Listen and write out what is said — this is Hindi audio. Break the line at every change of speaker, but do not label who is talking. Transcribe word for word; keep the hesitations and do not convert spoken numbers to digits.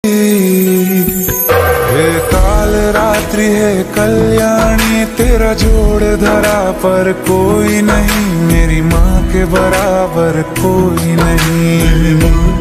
हे काल रात्रि है कल्याणी, तेरा जोड़ धरा पर कोई नहीं, मेरी माँ के बराबर कोई नहीं।